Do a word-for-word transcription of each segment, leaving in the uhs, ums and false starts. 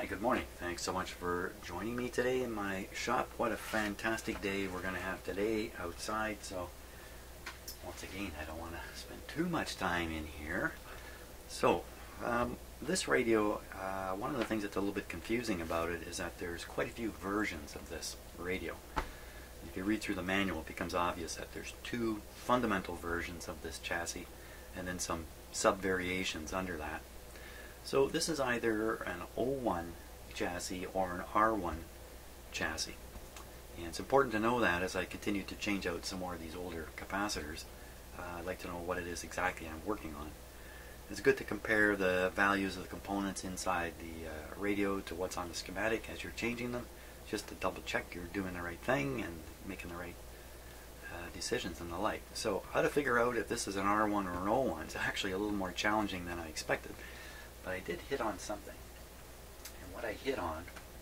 Hi, good morning. Thanks so much for joining me today in my shop. What a fantastic day we're going to have today outside. So, once again, I don't want to spend too much time in here. So, um, this radio, uh, one of the things that's a little bit confusing about it is that there's quite a few versions of this radio. If you read through the manual, it becomes obvious that there's two fundamental versions of this chassis and then some sub-variations under that. So this is either an O one chassis or an R one chassis. And it's important to know that as I continue to change out some more of these older capacitors. Uh, I'd like to know what it is exactly I'm working on. It's good to compare the values of the components inside the uh, radio to what's on the schematic as you're changing them, just to double check you're doing the right thing and making the right uh, decisions and the like. So how to figure out if this is an R one or an O one is actually a little more challenging than I expected. But I did hit on something, and what I hit on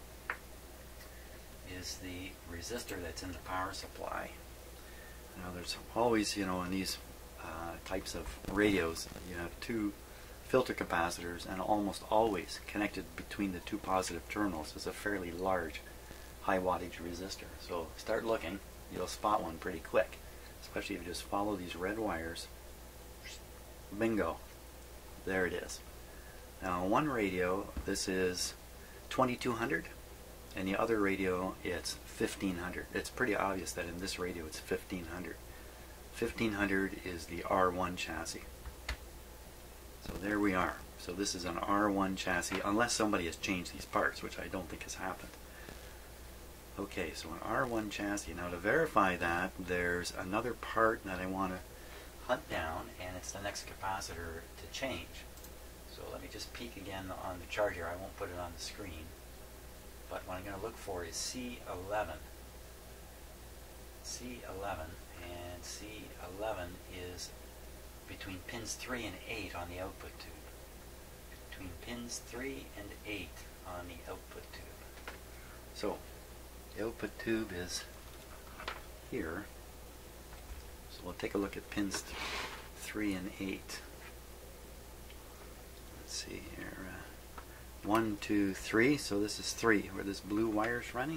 is the resistor that's in the power supply. Now there's always, you know, in these uh, types of radios, you have two filter capacitors, and almost always connected between the two positive terminals is a fairly large high wattage resistor. So start looking, you'll spot one pretty quick, especially if you just follow these red wires. Bingo, there it is. Now on one radio this is twenty-two hundred, and the other radio it's fifteen hundred. It's pretty obvious that in this radio it's fifteen hundred. fifteen hundred is the R one chassis. So there we are. So this is an R one chassis, unless somebody has changed these parts, which I don't think has happened. Okay, so an R one chassis. Now to verify that, there's another part that I want to hunt down, and it's the next capacitor to change. So let me just peek again on the chart here. I won't put it on the screen. But what I'm going to look for is C eleven. C eleven, and C eleven is between pins three and eight on the output tube. Between pins three and eight on the output tube. So the output tube is here. So we'll take a look at pins th three and eight. Let's see here. Uh, one, two, three. So this is three, where this blue wire's running.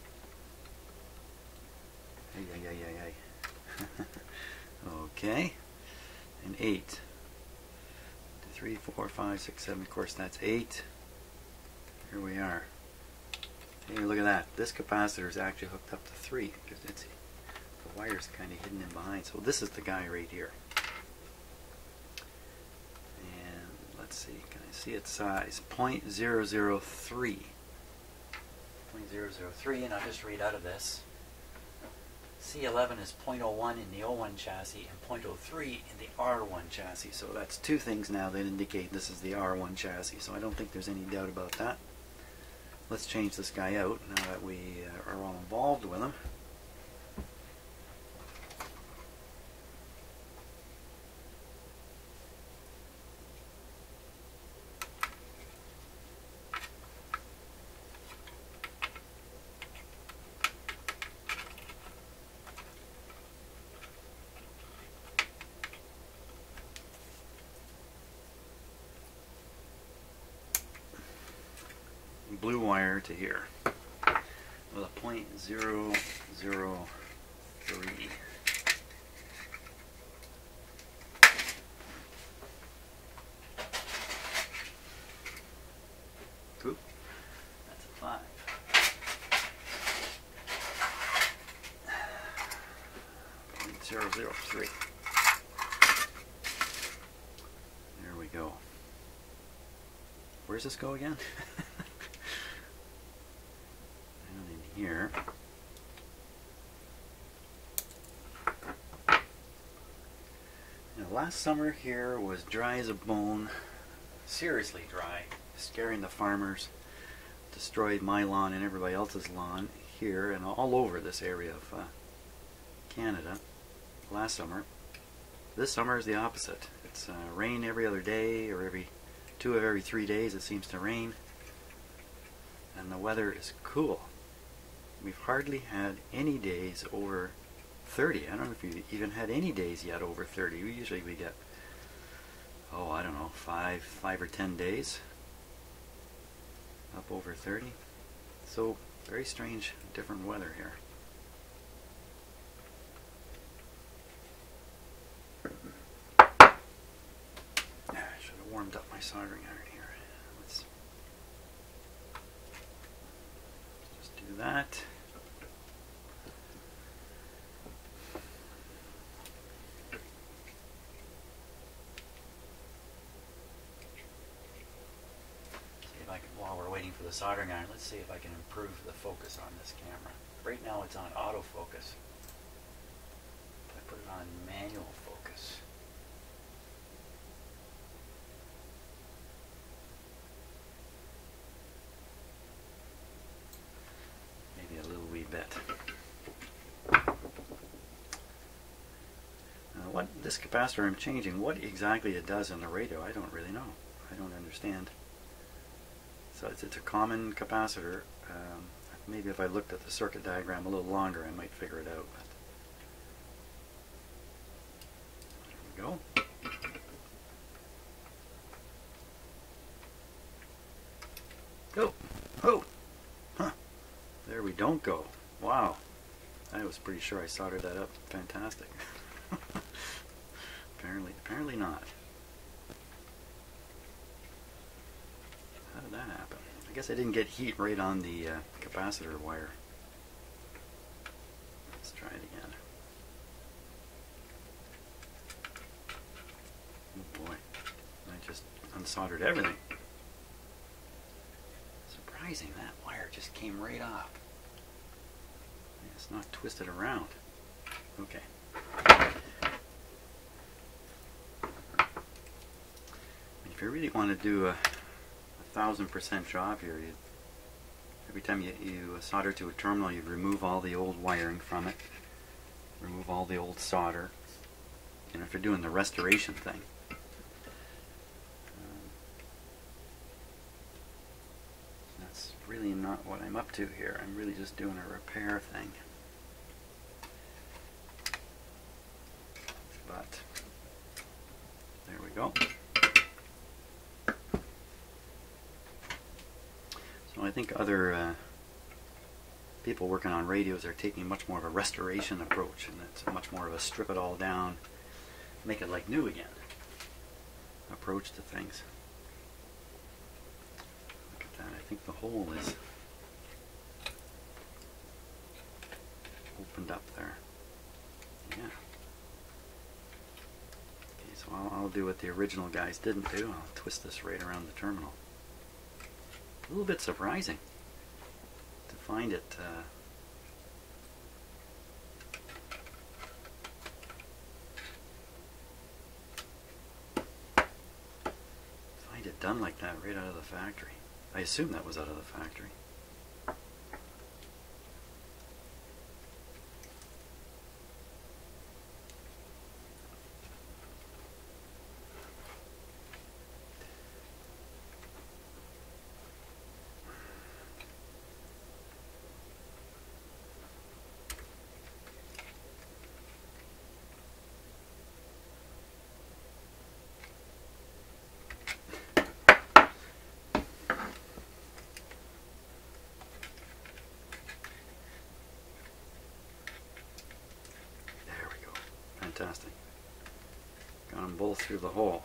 Ay, ay, ay, ay, ay. Okay. And eight. Three, four, five, six, seven. Of course, that's eight. Here we are. Hey, look at that. This capacitor is actually hooked up to three because it's the wire's kind of hidden in behind. So this is the guy right here. Let's see, can I see its size? zero point zero zero three. zero point zero zero three, and I'll just read out of this. C eleven is zero point zero one in the O one chassis and zero point zero three in the R one chassis. So that's two things now that indicate this is the R one chassis. So I don't think there's any doubt about that. Let's change this guy out now that we uh, are all involved with him. Blue wire to here with a point zero zero three. Cool. That's a five. Point zero zero three. There we go. Where's this go again? Here. Now, last summer here was dry as a bone, seriously dry, scaring the farmers, destroyed my lawn and everybody else's lawn here and all over this area of uh, Canada last summer. This summer is the opposite. It's uh, rain every other day, or every two of every three days it seems to rain, and the weather is cool. We've hardly had any days over thirty. I don't know if we've even had any days yet over thirty. We usually we get, oh, I don't know, five, five or ten days. up over thirty. So very strange, different weather here. Yeah, I should have warmed up my soldering iron here. Let's just do that. While we're waiting for the soldering iron, let's see if I can improve the focus on this camera. Right now it's on autofocus. If I put it on manual focus, maybe a little wee bit. Uh, what this capacitor I'm changing, what exactly it does in the radio, I don't really know. I don't understand. So it's, it's a common capacitor. Um, maybe if I looked at the circuit diagram a little longer, I might figure it out. But there we go. Oh, oh, huh. There we don't go. Wow, I was pretty sure I soldered that up. Fantastic. apparently, apparently not. How did that happen? I guess I didn't get heat right on the uh, capacitor wire. Let's try it again. Oh boy, I just unsoldered everything. Surprising, that wire just came right off. It's not twisted around. Okay. If you really want to do a thousand percent job here, you, every time you, you solder to a terminal, you remove all the old wiring from it, remove all the old solder, you know, if you're doing the restoration thing. Um, that's really not what I'm up to here. I'm really just doing a repair thing. But there we go. So I think other uh, people working on radios are taking much more of a restoration approach, and it's much more of a strip it all down, make it like new again approach to things. Look at that. I think the hole is opened up there. Yeah. Okay, so I'll, I'll do what the original guys didn't do. I'll twist this right around the terminal. A little bit surprising to find it uh, find it done like that right out of the factory. I assume that was out of the factory. Fantastic. Got them both through the hole.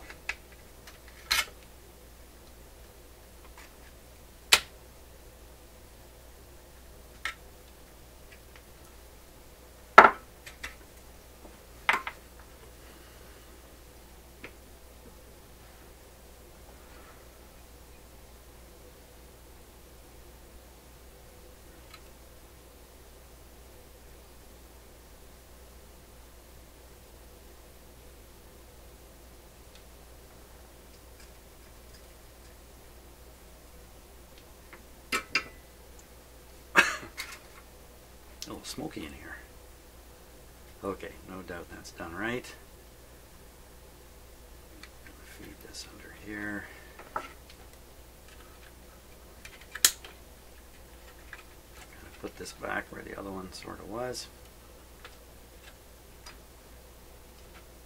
A little smoky in here. Okay, no doubt that's done right. Feed this under here. Put this back where the other one sort of was.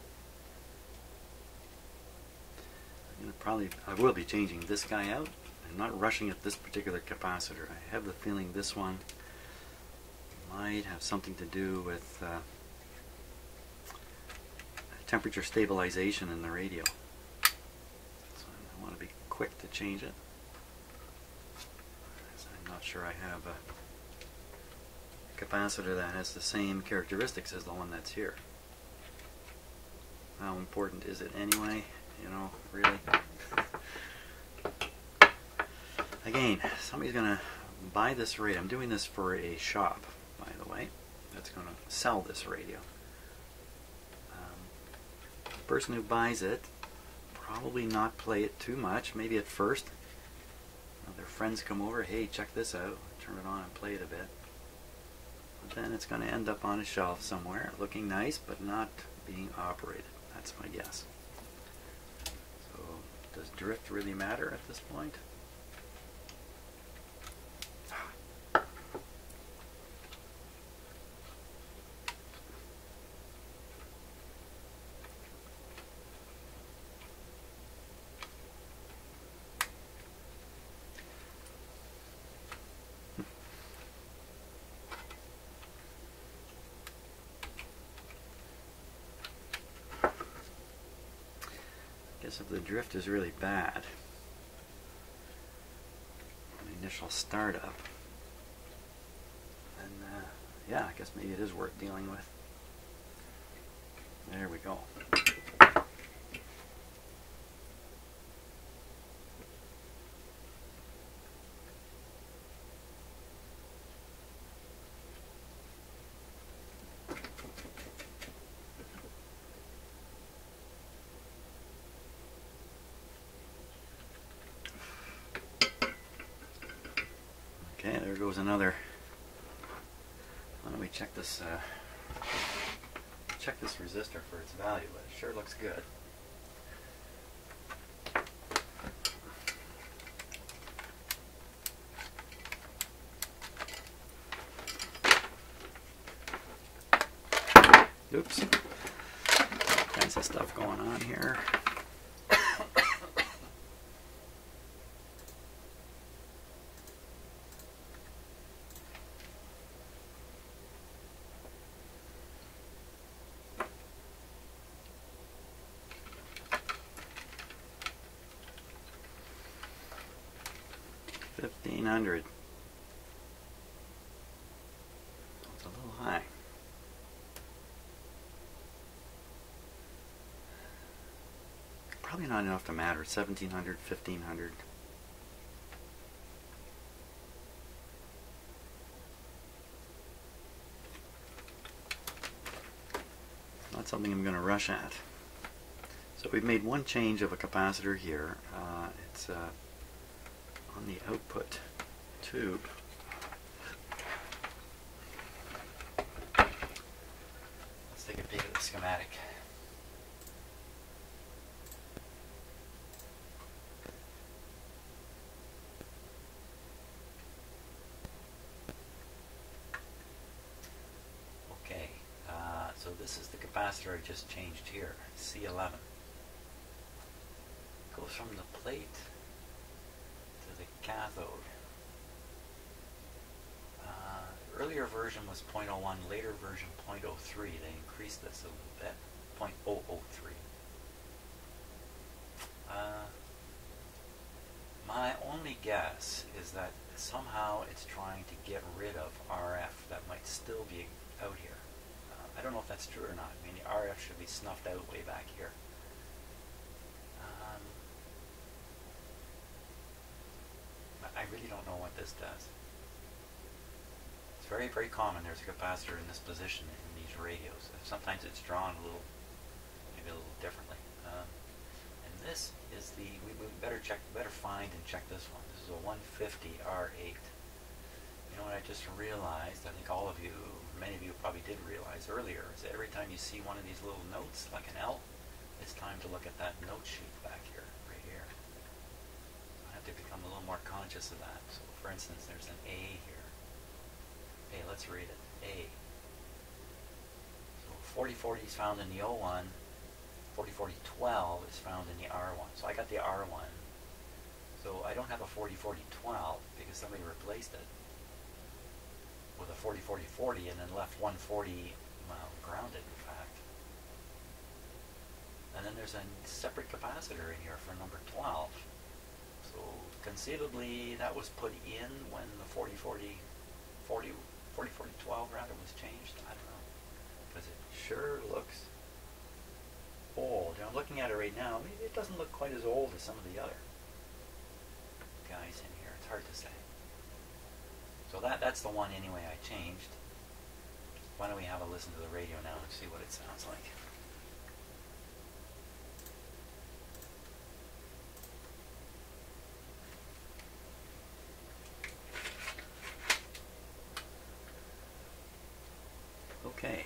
I'm gonna probably, I will be changing this guy out, and I'm not rushing at this particular capacitor. I have the feeling this one might have something to do with uh, temperature stabilization in the radio. So I want to be quick to change it. I'm not sure I have a capacitor that has the same characteristics as the one that's here. How important is it anyway? You know, really? Again, somebody's going to buy this radio. I'm doing this for a shop, by the way, that's going to sell this radio. Um, the person who buys it probably not play it too much, maybe at first. You know, their friends come over, hey, check this out, turn it on and play it a bit. But then it's going to end up on a shelf somewhere, looking nice, but not being operated. That's my guess. So, does drift really matter at this point? I guess if the drift is really bad, the initial startup, then uh, yeah, I guess maybe it is worth dealing with. There we go. Okay, there goes another. Why don't we check this? Uh, check this resistor for its value. But it sure looks good. Oops. All kinds of stuff going on here. fifteen hundred. It's a little high. Probably not enough to matter. seventeen hundred, fifteen hundred. Not something I'm going to rush at. So we've made one change of a capacitor here. Uh, it's uh, on the output tube. Let's take a peek at the schematic. Okay, uh, so this is the capacitor I just changed here, C eleven. Goes from the plate to the cathode. Uh, earlier version was zero point zero one, later version zero point zero three. They increased this a little bit, zero point zero zero three. Uh, my only guess is that somehow it's trying to get rid of R F that might still be out here. Uh, I don't know if that's true or not. I mean, the R F should be snuffed out way back here. Um, I really don't know what this does. It's very, very common. There's a capacitor in this position in these radios. Sometimes it's drawn a little, maybe a little differently. Um, and this is the, we, we better check, better find and check this one. This is a one fifty R eight. You know what I just realized, I think all of you, many of you probably did realize earlier, is that every time you see one of these little notes, like an L, it's time to look at that note sheet back here, right here. I have to become a little more conscious of that. So for instance, there's an A here. Okay, let's read it. A. So forty forty is found in the O one, forty forty twelve is found in the R one. So I got the R one. So So I don't have a forty forty twelve because somebody replaced it with a forty forty forty and then left one forty well, grounded, in fact. And then there's a separate capacitor in here for number twelve. So conceivably that was put in when the forty forty forty forty forty twelve rather was changed. I don't know. Because it sure looks old. I'm looking at it right now. It doesn't look quite as old as some of the other guys in here. It's hard to say. So that that's the one anyway I changed. Why don't we have a listen to the radio now and see what it sounds like. Okay.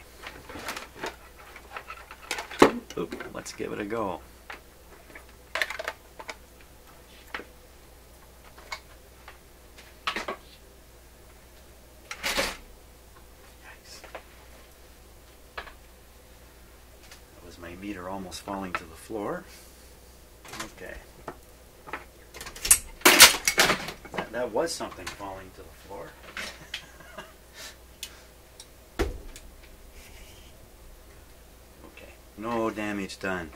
Oop, let's give it a go. My meter almost falling to the floor. Okay. That, that was something falling to the floor. Okay. No damage done.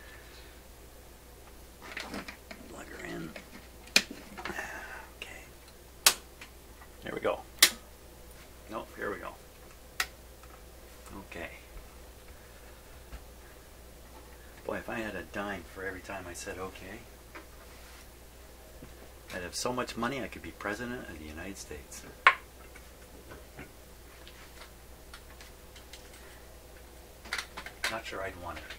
Plug her in. Okay. There we go. Nope, here we go. Okay. Boy, if I had a dime for every time I said okay, I'd have so much money I could be president of the United States. Not sure I'd want it.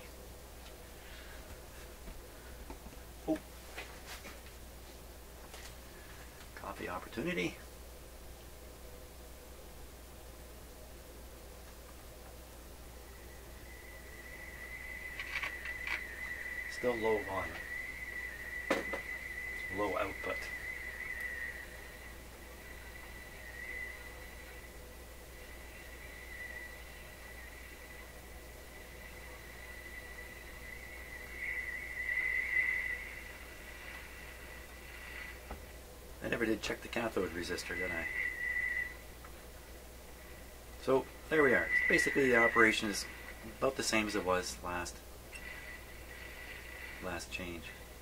Oh. Coffee opportunity. Still low volume, low output. I never did check the cathode resistor, did I? So there we are. Basically the operation is about the same as it was last last change.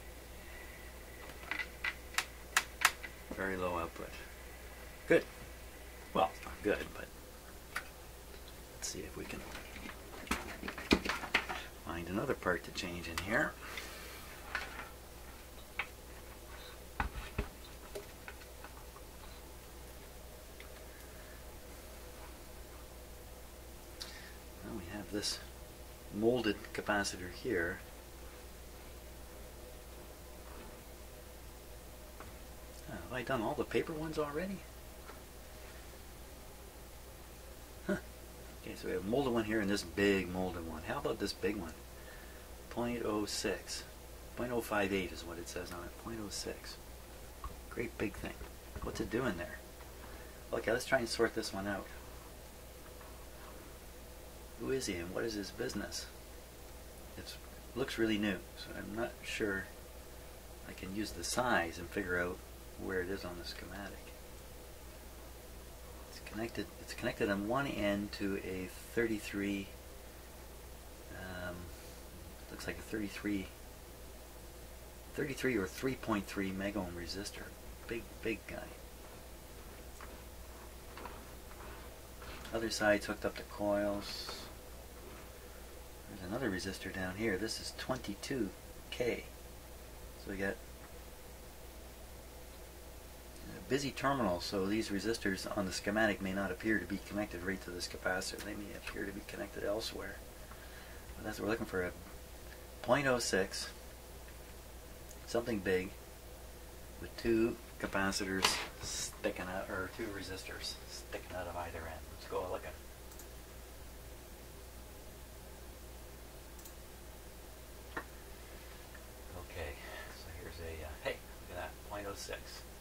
Very low output. Good. Well, it's not good, but let's see if we can find another part to change in here. Well, we have this molded capacitor here. Have I done all the paper ones already? Huh. Okay, so we have a molded one here and this big molded one. How about this big one? zero point zero six. zero point zero five eight is what it says on it. zero point zero six. Great big thing. What's it doing there? Okay, let's try and sort this one out. Who is he and what is his business? It looks really new, so I'm not sure I can use the size and figure out where it is on the schematic. It's connected. It's connected on one end to a thirty-three. Um, looks like a thirty-three. thirty-three or three point three mega ohm resistor. Big, big guy. Other side's hooked up to coils. There's another resistor down here. This is twenty-two K. So we got busy terminal, so these resistors on the schematic may not appear to be connected right to this capacitor. They may appear to be connected elsewhere. But that's what we're looking for, a zero point zero six, something big, with two capacitors sticking out, or two resistors sticking out of either end. Let's go look at it. Okay, so here's a, uh, hey, look at that, zero point zero six.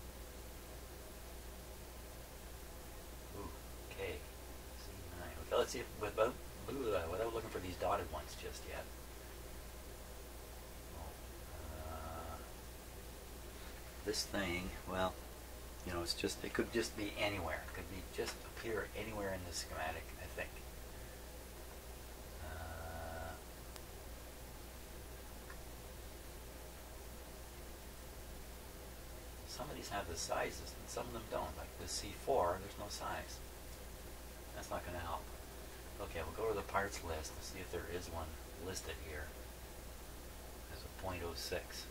Let's see if, without, without looking for these dotted ones just yet. Uh, this thing, well, you know, it's just, it could just be anywhere. It could be just appear anywhere in the schematic, I think. Uh, some of these have the sizes and some of them don't. Like the C four, there's no size. That's not going to help. Okay, we'll go to the parts list and see if there is one listed here. There's a point oh six.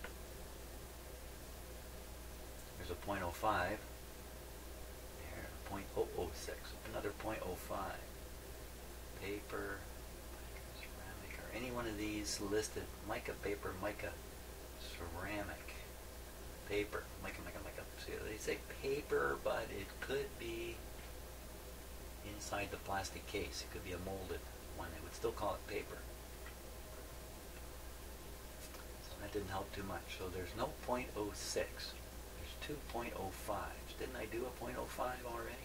There's a point oh five. There, point oh oh six. Another point oh five. Paper, ceramic, or any one of these listed. Mica, paper, mica, ceramic, paper, mica, mica, mica. See, they say paper, but it could be inside the plastic case. It could be a molded one. They would still call it paper. So that didn't help too much. So there's no point oh six. There's two point oh fives. Didn't I do a point oh five already?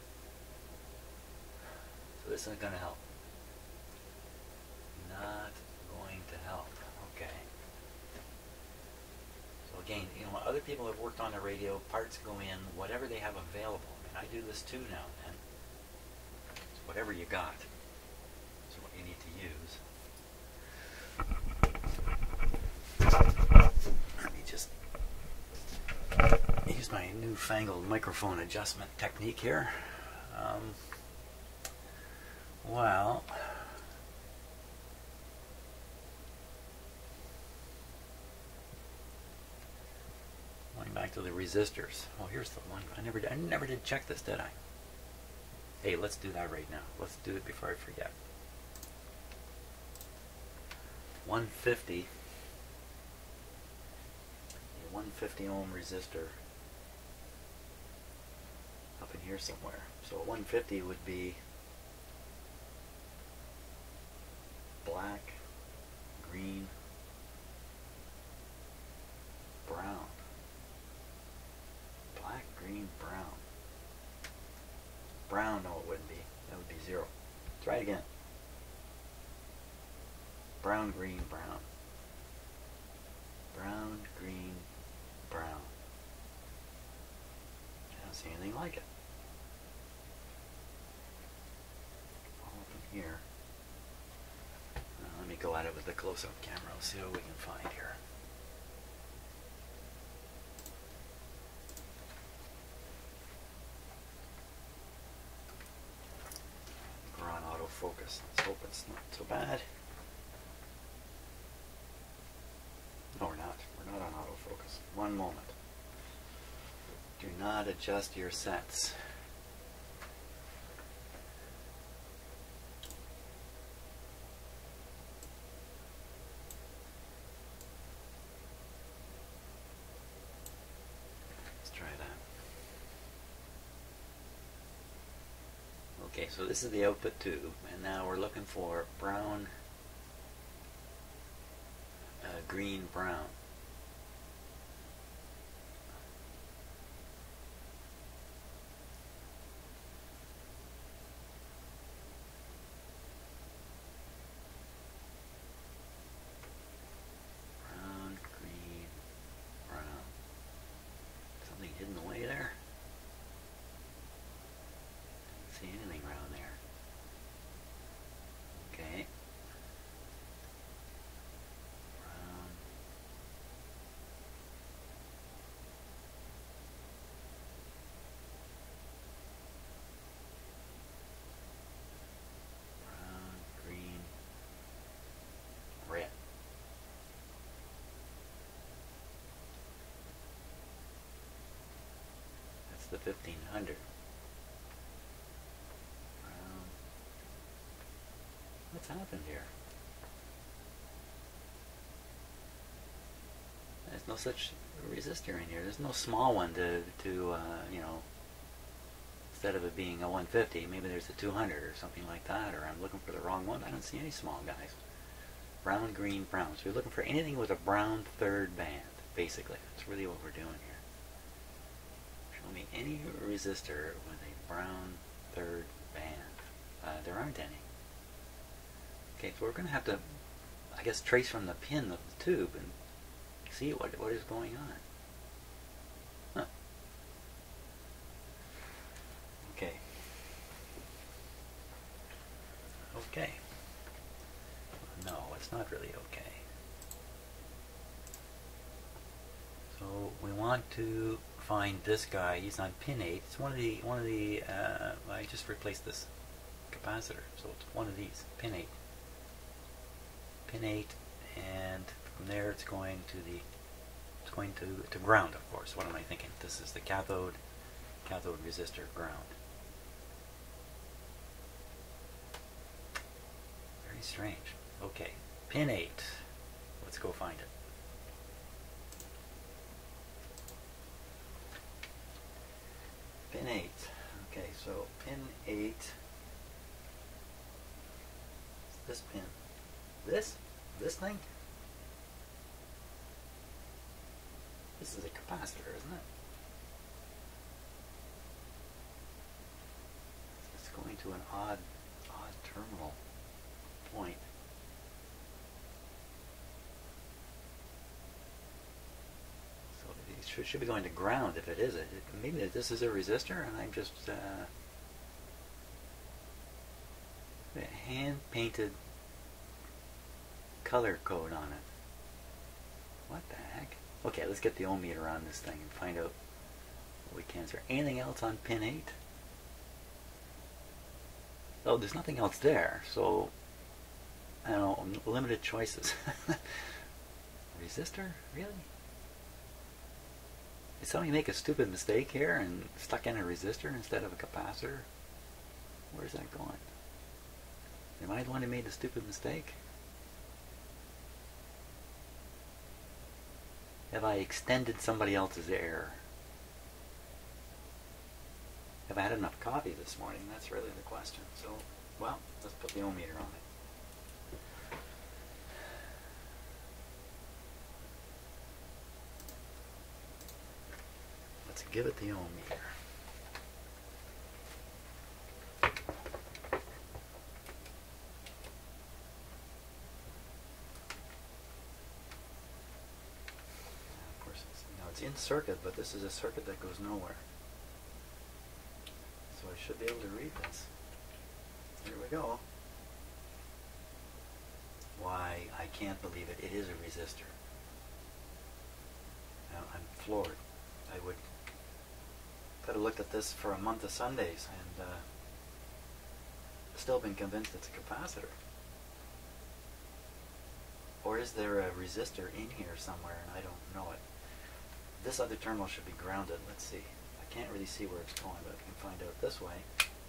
So this isn't going to help. Not going to help. Okay. So again, you know, other people have worked on the radio. Parts go in, whatever they have available. I mean, I do this too now and then. Whatever you got is what you need to use. Let me just use my newfangled microphone adjustment technique here. Um, well, going back to the resistors. Oh, here's the one. I never, I never did check this, did I? Hey, let's do that right now. Let's do it before I forget. one fifty. A one fifty ohm resistor up in here somewhere. So a one fifty would be black, green, brown. Black, green, brown. Brown, no it wouldn't be. That would be zero. Try it again. Brown, green, brown. Brown, green, brown. I don't see anything like it. All up in here. Now, let me go at it with the close-up camera. Let's see what we can find here. Focus. Let's hope it's not so bad. No, we're not. We're not on autofocus. One moment. Do not adjust your sets. Let's try that. Okay, so this is the output tube, and now we're looking for brown, uh, green, brown. Brown, green, brown. Something hidden away there? See anything around there? Okay. Brown. Brown, green, red. That's the fifteen hundred. What's happened here? There's no such resistor in here. There's no small one to, to uh, you know, instead of it being a one fifty, maybe there's a two hundred or something like that, or I'm looking for the wrong one. I don't see any small guys. Brown, green, brown. So you're looking for anything with a brown third band, basically. That's really what we're doing here. Show me any resistor with a brown third band. Uh, there aren't any. Okay, so we're going to have to, I guess, trace from the pin of the tube and see what what is going on. okay. No, it's not really okay. So we want to find this guy. He's on pin eight. It's one of the one of the. Uh, I just replaced this capacitor, so it's one of these, pin eight. Pin eight, and from there it's going to the. It's going to to ground, of course. What am I thinking? This is the cathode, cathode resistor ground. Very strange. Okay, pin eight. Let's go find it. Pin eight. Okay, so pin eight. This pin. This? This thing? This is a capacitor, isn't it? It's going to an odd, odd terminal point. So it should, should be going to ground if it is. It, maybe this is a resistor and I'm just uh, hand-painted color code on it. What the heck? Okay, let's get the ohm meter on this thing and find out what we can. Is there anything else on pin eight? Oh, there's nothing else there, so I don't know, limited choices. Resistor? Really? Did somebody make a stupid mistake here and stuck in a resistor instead of a capacitor? Where's that going? Am I the one who made the stupid mistake? Have I extended somebody else's error? Have I had enough coffee this morning? That's really the question. So, well, let's put the ohm meter on it. Let's give it the ohm meter. It's in circuit, but this is a circuit that goes nowhere. So I should be able to read this. Here we go. Why, I can't believe it. It is a resistor. Now, I'm floored. I would could have looked at this for a month of Sundays and uh, still been convinced it's a capacitor. Or is there a resistor in here somewhere and I don't know it? This other terminal should be grounded. Let's see. I can't really see where it's going, but I can find out this way.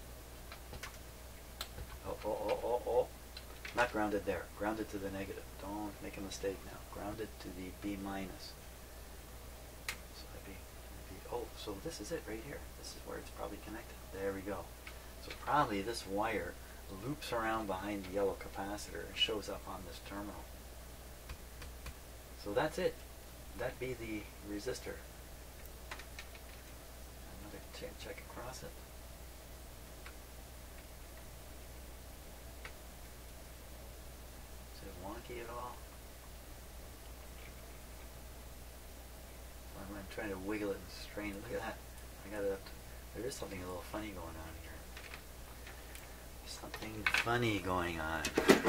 Oh, oh, oh, oh, oh. Not grounded there. Grounded to the negative. Don't make a mistake now. Grounded to the B minus. So that'd be, that'd be, oh, so this is it right here. This is where it's probably connected. There we go. So probably this wire loops around behind the yellow capacitor and shows up on this terminal. So that's it. That'd be the resistor. Another check, check across it. Is it wonky at all? I'm, I'm trying to wiggle it and strain it. Look at that. I got it. There is something a little funny going on here. Something funny going on.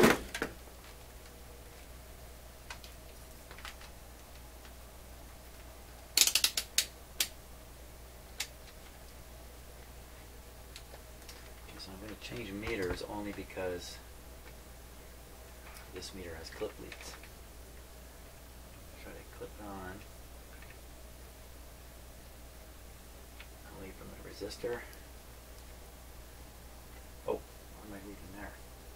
So I'm going to change meters only because this meter has clip leads. Try to clip it on away from the resistor. Oh, what am I reading there?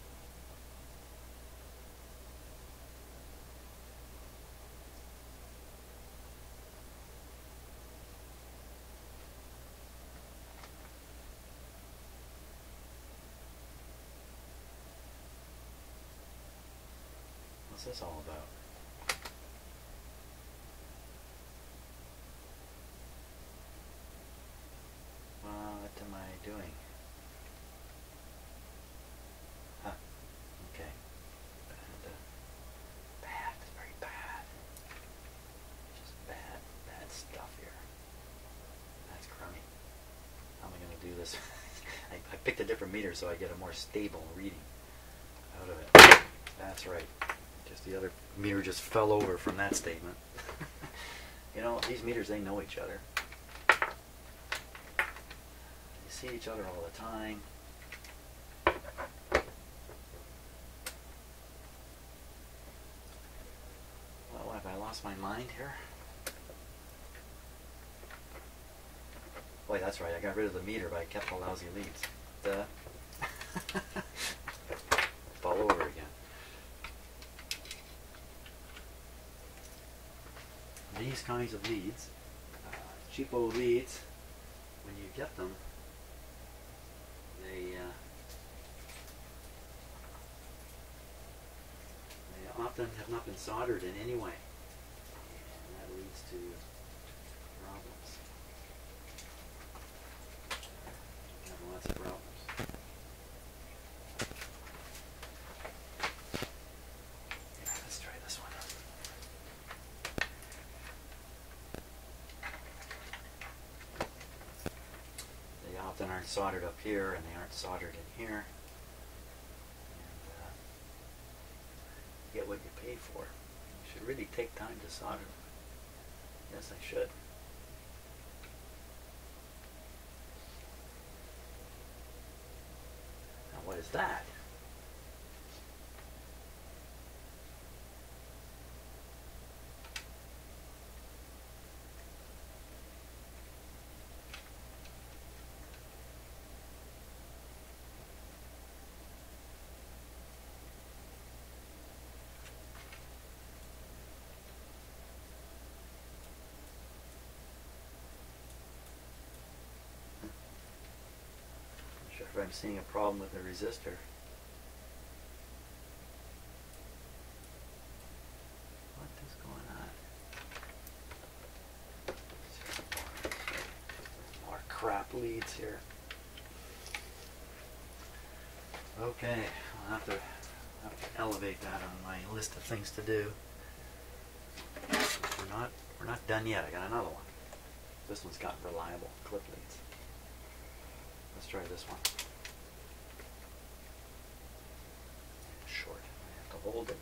What's this all about? What am I doing? Huh. Okay. And, uh, bad. It's very bad. Just bad, bad stuff here. That's crummy. How am I going to do this? I, I picked a different meter so I get a more stable reading. out of it. That's right. Just the other meter just fell over from that statement. You know, these meters, they know each other. They see each other all the time. Well, have I lost my mind here? Boy, that's right. I got rid of the meter, but I kept the lousy leads. Duh. Fall over again. These kinds of leads, uh, cheapo leads, when you get them, they uh, they often have not been soldered in any way, and that leads to problems. Have lots of problems. Yeah, let's try this one. They often aren't soldered up here, and they aren't soldered in here. And uh, you get what you pay for. You should really take time to solder them. Yes, I should. Now, what is that? If I'm seeing a problem with the resistor. What is going on? More crap leads here. Okay, I'll have to, have to elevate that on my list of things to do. We're not, we're not done yet. I got another one. This one's got reliable clip leads. Let's try this one. Short. I have to hold it.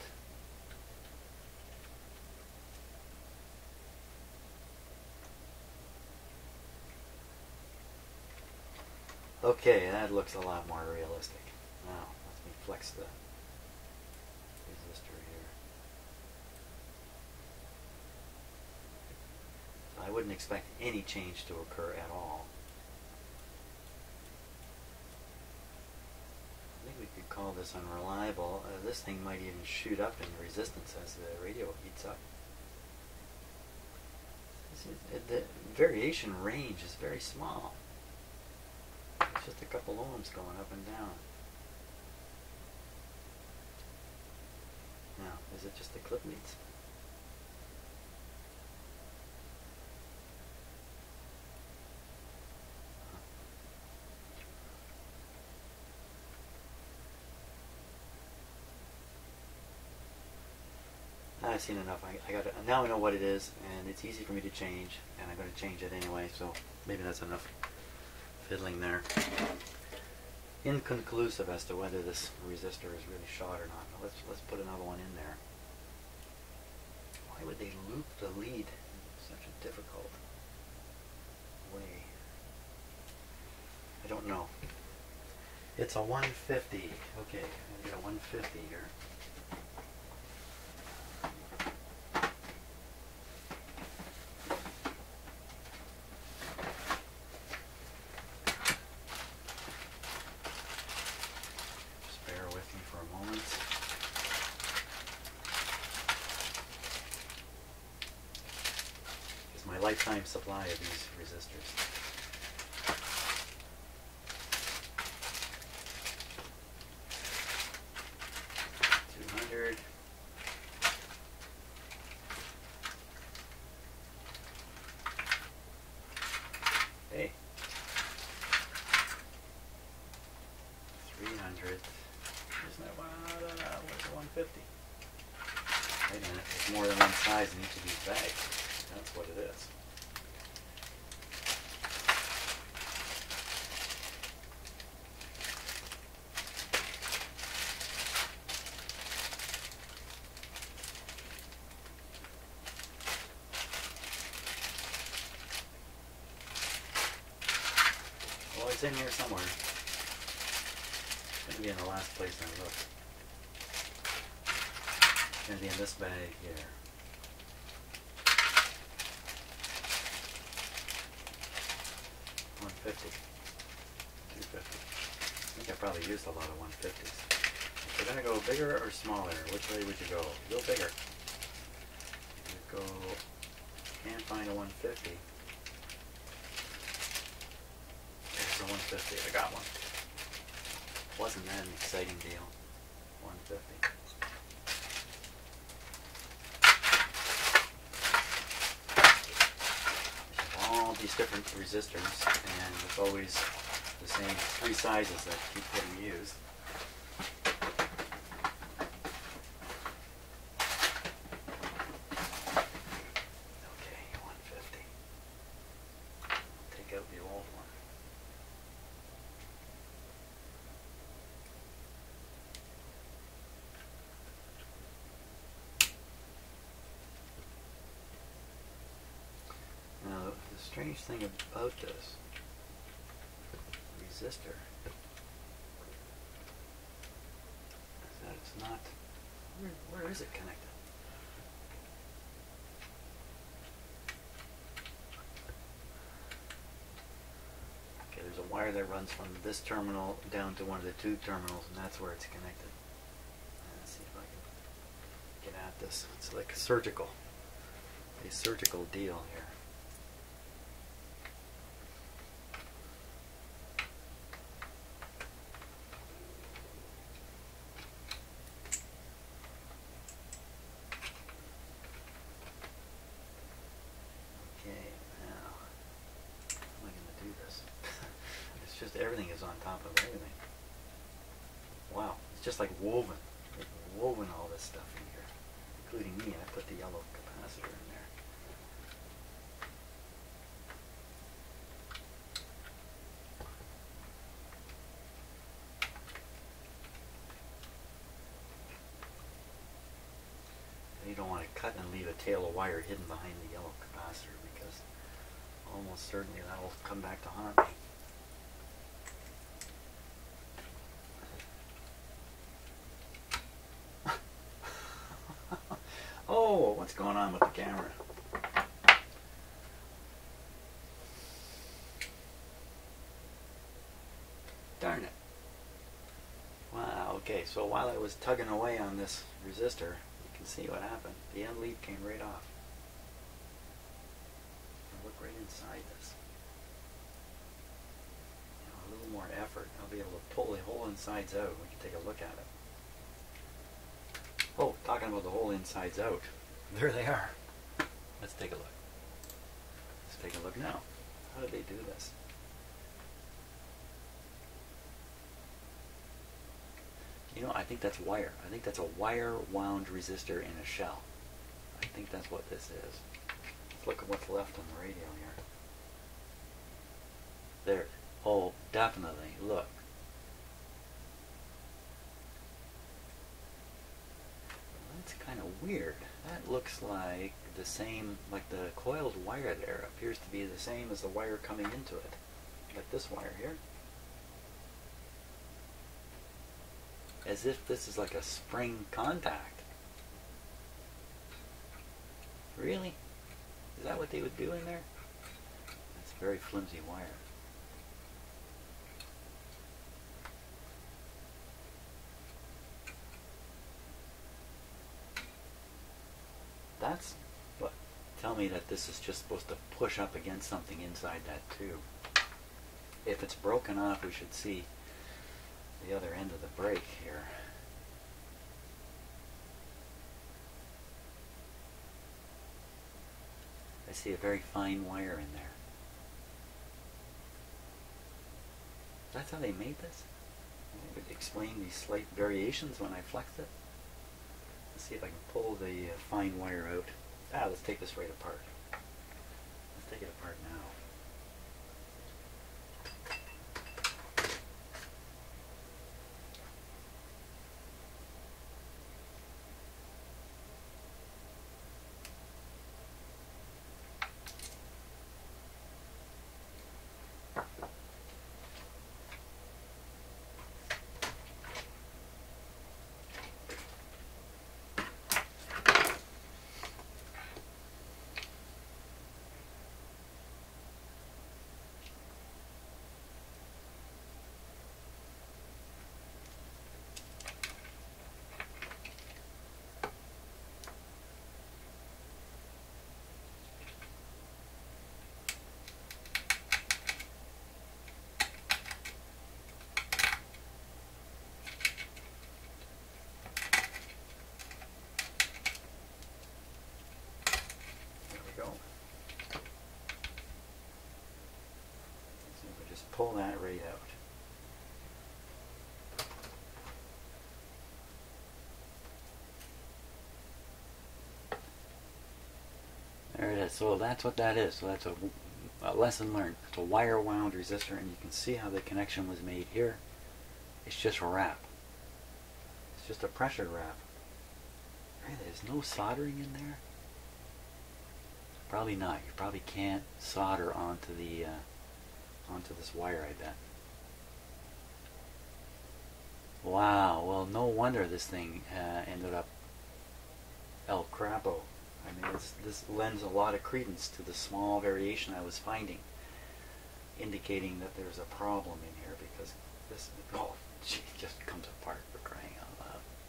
Okay, that looks a lot more realistic. Now, let me flex the resistor here. So I wouldn't expect any change to occur at all. I think we could call this unreliable. Uh, this thing might even shoot up in resistance as the radio heats up. This is, the variation range is very small. It's just a couple ohms going up and down. Now, is it just the clip leads? I've seen enough. I, I got now I know what it is, and it's easy for me to change, and I'm going to change it anyway. So maybe that's enough fiddling there. Inconclusive as to whether this resistor is really shot or not. Now let's let's put another one in there. Why would they loop the lead in such a difficult way? I don't know. It's a one fifty. Okay, I got a one fifty here. Lifetime supply of these resistors. two hundred. Hey. three hundred. Isn't that one? Uh, what's the one fifty? Wait a minute. There's more than one size in each of these bags. That's what it is. It's in here somewhere. It's going to be in the last place I look. It's going to be in this bag here. one fifty. two fifty. I think I probably used a lot of one fifties. If you're going to go bigger or smaller, which way would you go? Go bigger. You go, can't find a one fifty. There's a one fifty. I got one. Wasn't that an exciting deal? one fifty. All these different resistors, and it's always the same three sizes that keep getting used. Okay, one fifty. Take out the old one. Now, the strange thing about this resistor is that it's not, where, where is it connected? Okay, there's a wire that runs from this terminal down to one of the two terminals, and that's where it's connected. Let's see if I can get at this. It's like a surgical, a surgical deal here. Just everything is on top of everything. Wow, it's just like woven. They've woven all this stuff in here, including me. I put the yellow capacitor in there. You don't want to cut and leave a tail of wire hidden behind the yellow capacitor, because almost certainly that will come back to haunt me. Oh, what's going on with the camera? Darn it. Wow, okay, so while I was tugging away on this resistor, you can see what happened. The end lead came right off. Look right inside this. You know, a little more effort, I'll be able to pull the whole insides out. We can take a look at it. Oh, talking about the whole insides out. There they are. Let's take a look. Let's take a look now. How did they do this? You know, I think that's wire. I think that's a wire wound resistor in a shell. I think that's what this is. Let's look at what's left on the radio here. There. Oh, definitely. Look. That's kind of weird. That looks like the same, like the coiled wire there appears to be the same as the wire coming into it. Like this wire here. As if this is like a spring contact. Really? Is that what they would do in there? That's very flimsy wire. That's what tell me that this is just supposed to push up against something inside that tube. If it's broken off, we should see the other end of the break here. I see a very fine wire in there. That's how they made this? It would explain these slight variations when I flex it. Let's see if I can pull the uh, fine wire out. Ah, let's take this right apart. Let's take it apart now. just pull that right out. There it is. So that's what that is. So that's a, a lesson learned. It's a wire wound resistor, and you can see how the connection was made here. It's just a wrap. It's just a pressure wrap. Right, there's no soldering in there. Probably not. You probably can't solder onto the uh, onto this wire, I bet. Wow. Well, no wonder this thing uh, ended up El Crapo. I mean, it's, this lends a lot of credence to the small variation I was finding, indicating that there's a problem in here, because this, oh, gee, it just comes apart, for crying out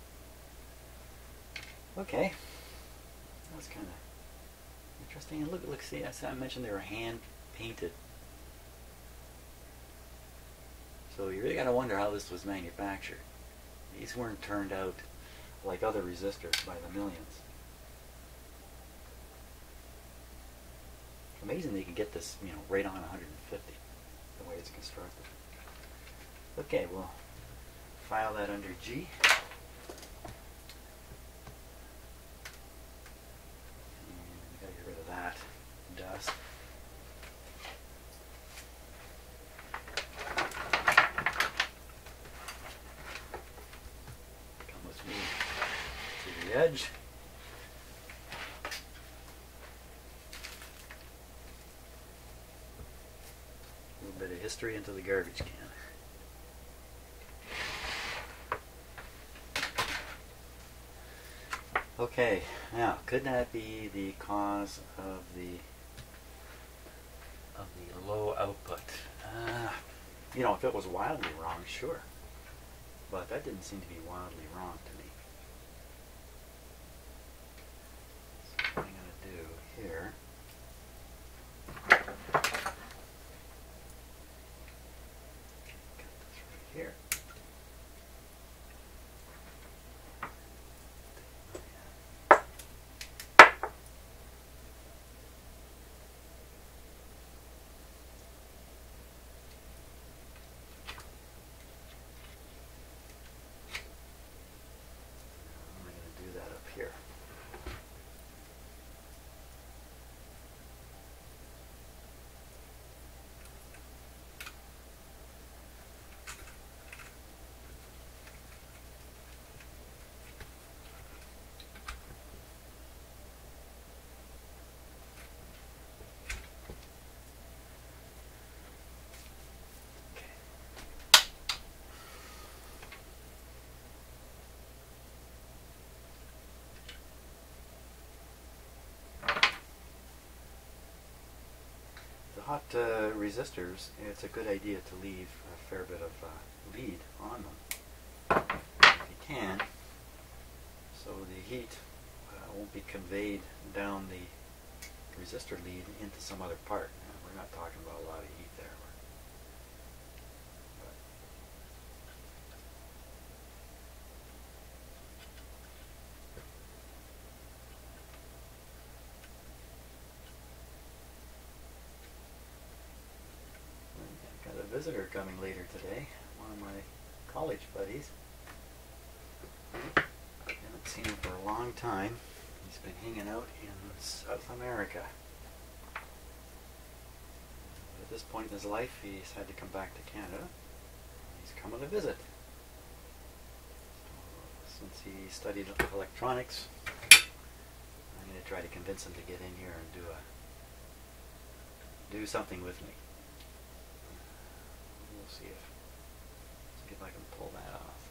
loud. Okay, that's kind of interesting. And look, look, see, I mentioned they were hand painted. So you really got to wonder how this was manufactured. These weren't turned out like other resistors by the millions. Amazing they can get this, you know, right on one hundred fifty, the way it's constructed. Okay, we'll file that under G. And we gotta get rid of that dust. Come with me to the edge. Bit of history into the garbage can. Okay, now could that be the cause of the of the low output? Uh, you know, if it was wildly wrong, sure, but that didn't seem to be wildly wrong to me. So what I'm going to do here. Here. I'm going to do that up here. Hot uh, resistors, it's a good idea to leave a fair bit of uh, lead on them, if you can, so the heat uh, won't be conveyed down the resistor lead into some other part. Now, we're not talking about a lot of heat there. Got a visitor coming later today, one of my college buddies. Haven't seen him for a long time. He's been hanging out in South America. At this point in his life, he's had to come back to Canada. He's coming to visit. So, since he studied electronics, I'm going to try to convince him to get in here and do a do something with me. We'll see if see if I can pull that off.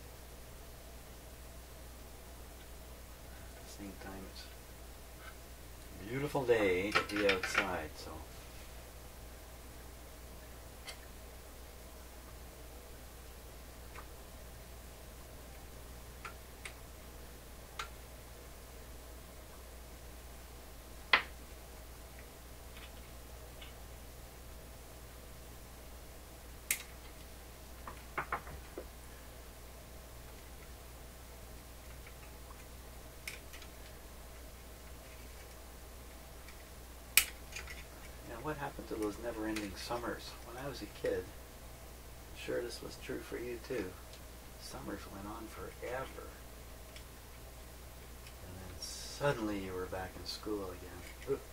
At the same time, it's a beautiful day to be outside, so. What happened to those never-ending summers when when I was a kid, I'm sure this was true for you too, summers went on forever. And then suddenly you were back in school again. Ooh.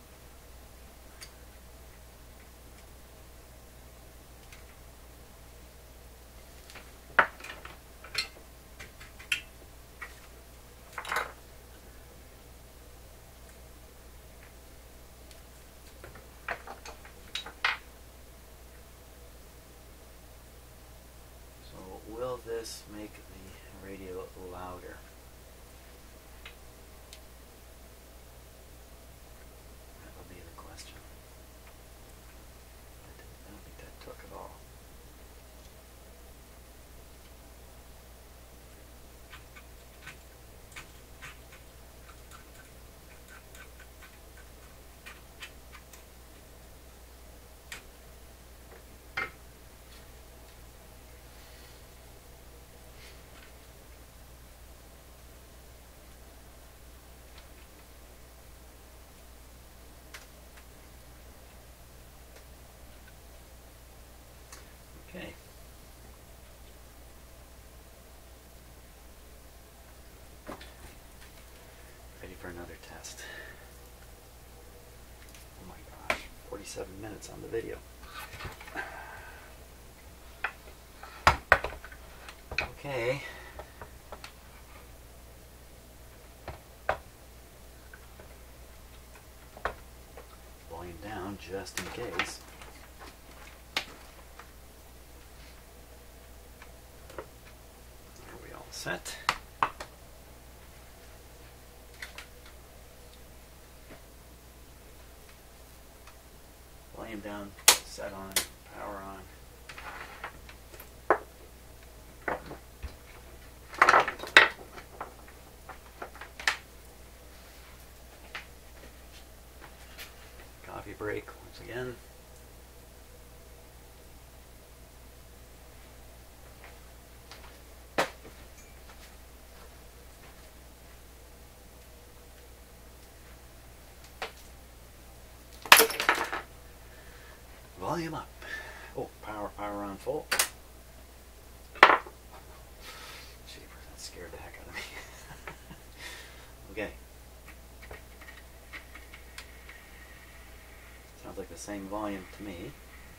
Will this make the radio louder? That would be the question. I don't think that took at all. Okay. Ready for another test. Oh my gosh, forty-seven minutes on the video. Okay. Volume down just in case. Set. Volume down, set on, power on. Coffee break once again. Volume up. Oh, power, power on full. Jeepers, that scared the heck out of me. Okay. Sounds like the same volume to me.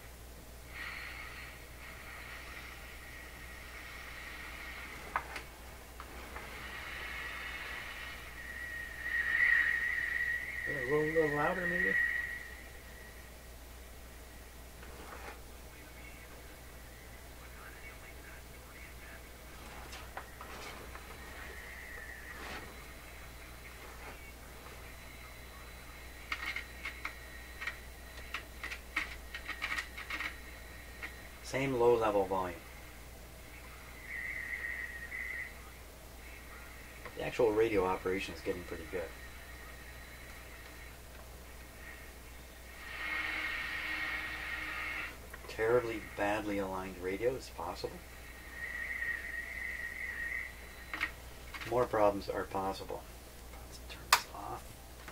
A little, little louder maybe? Same low level volume. The actual radio operation is getting pretty good. Terribly badly aligned radio is possible. More problems are possible. Let's turn this off.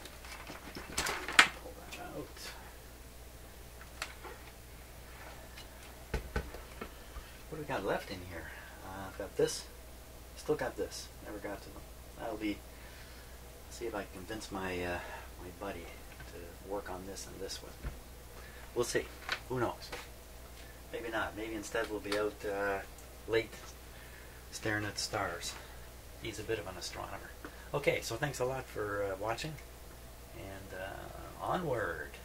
Pull that out. What do we got left in here? Uh, I've got this. Still got this. Never got to them. That'll be. See if I can convince my uh, my buddy to work on this and this with me. We'll see. Who knows? Maybe not. Maybe instead we'll be out uh, late staring at stars. He's a bit of an astronomer. Okay, so thanks a lot for uh, watching, and uh, onward.